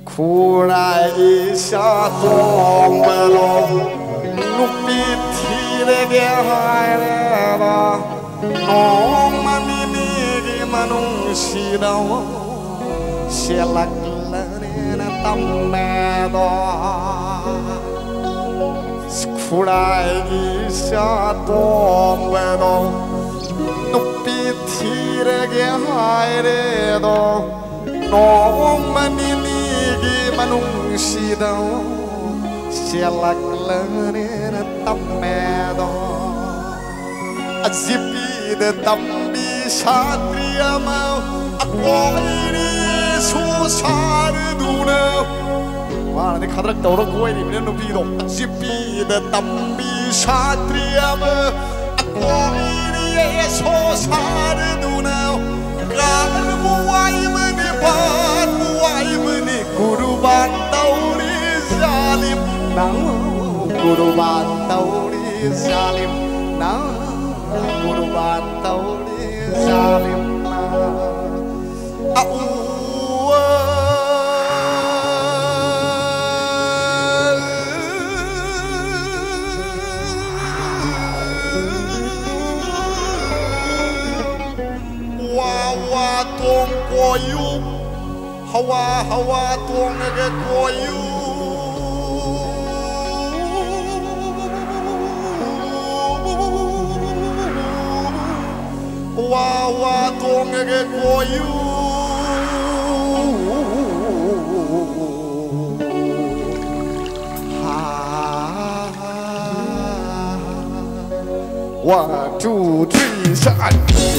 구라이 샤동베로 눈빛이래게 하래라 농만이니기 만웅시다워 셀락라니나 땀매도 구라이 샤동베로 눈빛이래게 하래도 농만이니기 만웅시다워 셀락라니나 땀매도 아집비데 땀비 샤트리아마 아꼬이리 소사르두나 와, 내 카드락 떠오르 꼬이리 미는 비도 아집비데 땀비 샤트리아마 아꼬이리 소사르두나 가르무와이머니 바무와이머니 구루반 타우리 살림 나 구루반 타우리 살림 나 구루반 타우리 살림 나 아우와 와와 동꼬유 하와 동에게 꼬유 와와 동에게 꼬유 One, two, three, shot.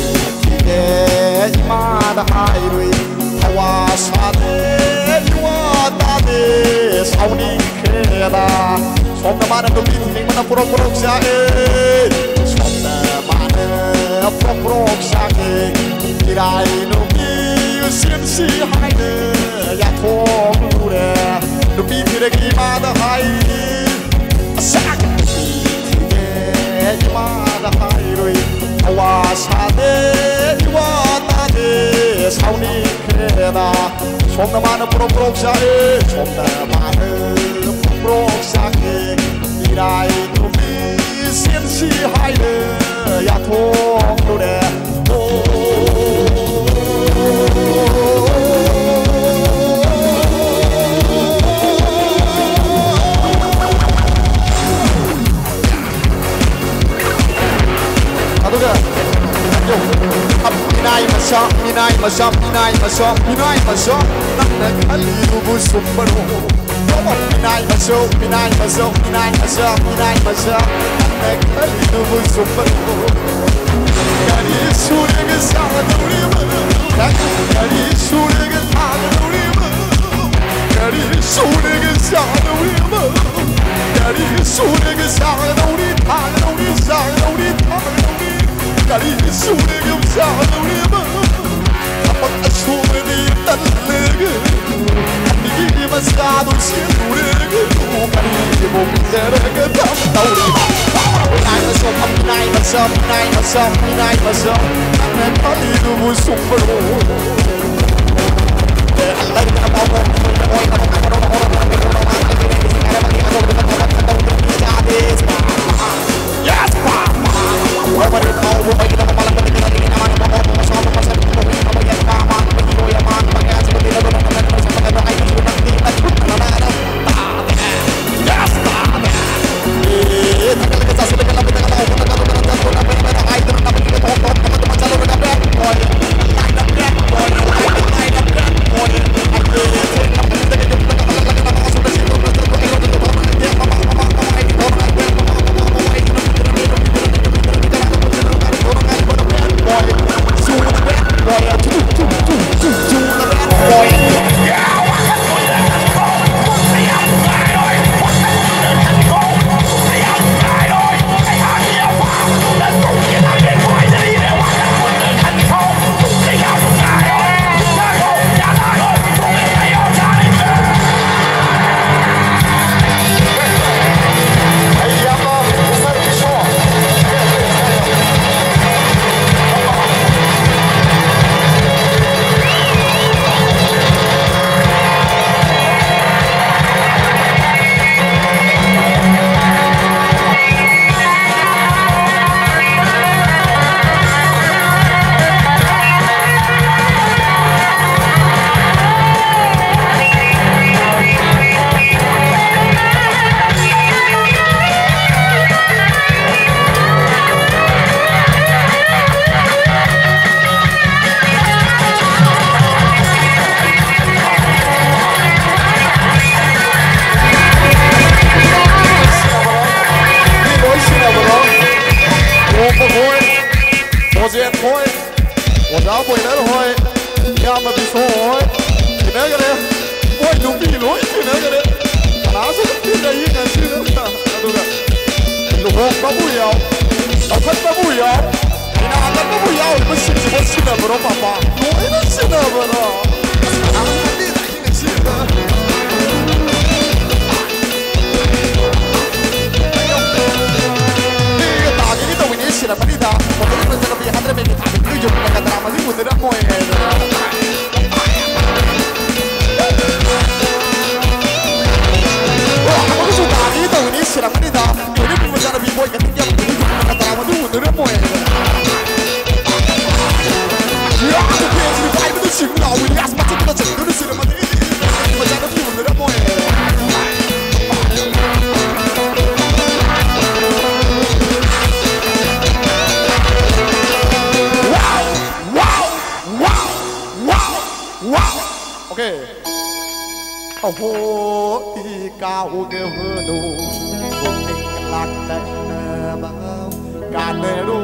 마다 하이루이 하와사데 유와다데 사우니케다 손나 많은 놈이 팅만나 부럭부럭샤게 손나 많은 부럭부럭샤게 이라이 놈이 심시하이네 야통루레 놈이 드레기 마다 하이 싹 마다 하이루이 하와사데 유와다데 사우니케다 손나 많은 부럭부럭샤게 손나 많은 부럭부럭샤게 이라이 놈이 심시하이네 야통루레 미나이 마셔 나는 칼리루부 숨바로 미나이 마셔 나는 칼리루부 숨바로 가리 수레게 사가우리마 가리 수레게 타가우리마 가리 수레게 사가우리마 가리 수레게 사가우리 타가우리 사가우리 타가우리 가리 수레게 사가우리마 소문이 달래게 니기 마사도 시루레게 가리 몸대레게 담다우리 미나이 마셔 나는 칼리도 무슨바로 내 알라리가 나오고 babuyaw Apat babuyaw Inaangan babuyaw Masip sinabro papa Noy sinabro Ang hindi tayo nagsina Hindi tagi nito winisira panita Pagkakas na sa kapiyakan na may kitapit ko yung nagkadrama si Mutira mo Ako gusto tagi nito winisira panita Ini pinagana b-boy katigyan nagkadrama si Mutira mo Ya, aku pengen jadi baik betul sih Nah, Williams macam kita cek Dulu sudah mati Macam ada pun Tidak mau Wow Wow Wow Wow Wow Oke Oh, di kau gevenu Kuning kelak dan nebau Kanero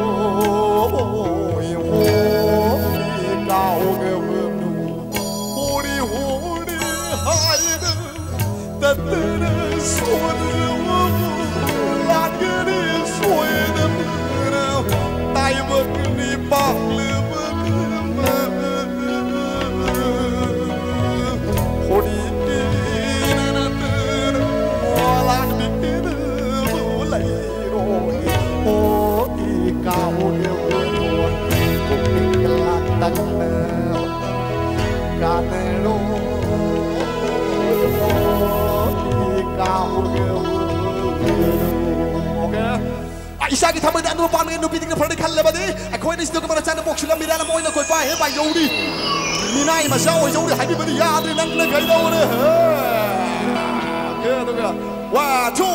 Kau gevenu Hori hori hayde Tatara soğudu Lakını soğudu Tay bakını baklı bakımı Hori dinanatır Olak dikini bulayro Hori kau gevenu Kuning kelak dan Kanero Isagi thamai dan ru pan ndu piting phar khal lebadi akhoi ni stu ka chan bok sula mira na moi na koi pa he ba yodi minai ma sao yodi hai bi badi ya de nang na gai do ne ke to ga 1 2